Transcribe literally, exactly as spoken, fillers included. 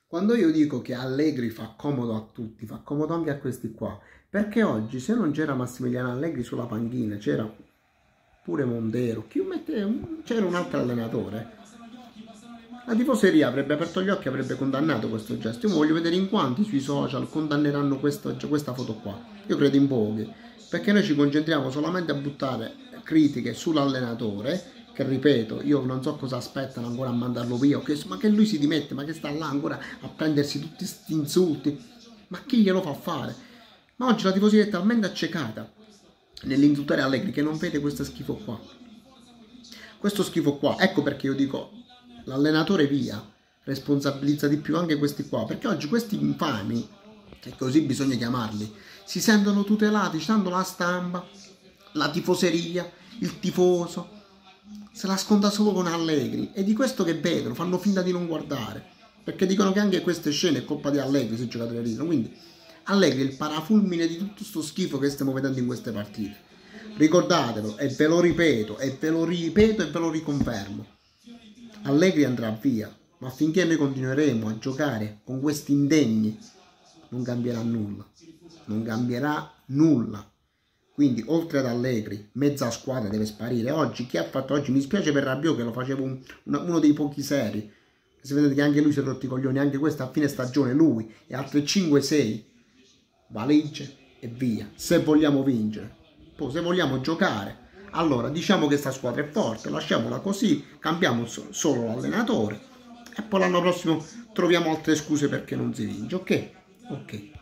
Quando io dico che Allegri fa comodo a tutti, fa comodo anche a questi qua, perché oggi se non c'era Massimiliano Allegri sulla panchina, c'era pure Montero, c'era un altro allenatore, la tifoseria avrebbe aperto gli occhi e avrebbe condannato questo gesto. Io voglio vedere in quanti sui social condanneranno questo, questa foto qua. Io credo in pochi, perché noi ci concentriamo solamente a buttare critiche sull'allenatore, che ripeto, io non so cosa aspettano ancora a mandarlo via, che, ma che lui si dimette, ma che sta là ancora a prendersi tutti questi insulti, ma chi glielo fa fare? Ma oggi la tifoseria è talmente accecata nell'insultare Allegri che non vede questo schifo qua. Questo schifo qua, ecco perché io dico l'allenatore via, responsabilizza di più anche questi qua, perché oggi questi infami, che così bisogna chiamarli, si sentono tutelati, tanto la stampa, la tifoseria, il tifoso, se la sconta solo con Allegri, e di questo che vedono, fanno finta di non guardare, perché dicono che anche queste scene è colpa di Allegri se i giocatori ridono, quindi Allegri è il parafulmine di tutto sto schifo che stiamo vedendo in queste partite. Ricordatelo, e ve lo ripeto, e ve lo ripeto e ve lo riconfermo. Allegri andrà via, ma finché noi continueremo a giocare con questi indegni non cambierà nulla, non cambierà nulla. Quindi oltre ad Allegri, mezza squadra deve sparire. Oggi chi ha fatto oggi, mi spiace per Rabiot che lo facevo un, uno dei pochi seri, si vede che anche lui si è rotto i coglioni, anche questa a fine stagione lui e altre cinque sei valigie e via, se vogliamo vincere. Poi se vogliamo giocare, allora diciamo che questa squadra è forte, lasciamola così, cambiamo solo l'allenatore e poi l'anno prossimo troviamo altre scuse perché non si vince, ok? Ok.